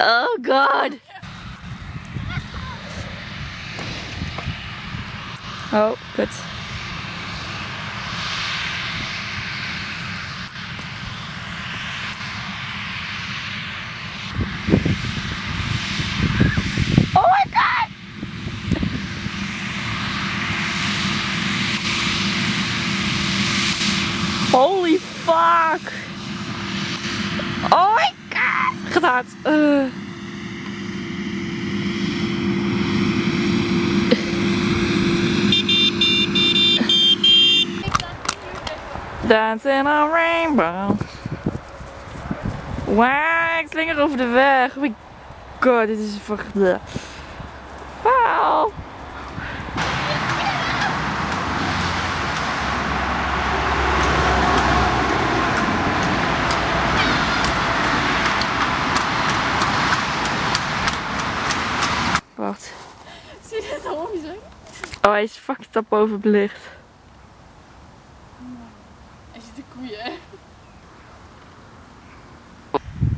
Oh god. Oh, kut. Oh my god! Holy fuck! Oh my god! Gaat hard. Dancing on a rainbow. Wauw, ik slinger over de weg. Oh my god, dit is fucking... Wauw. Wacht. Zie je het al zo? Oh, hij is fucking tap boven belicht. Hij ziet de koeien.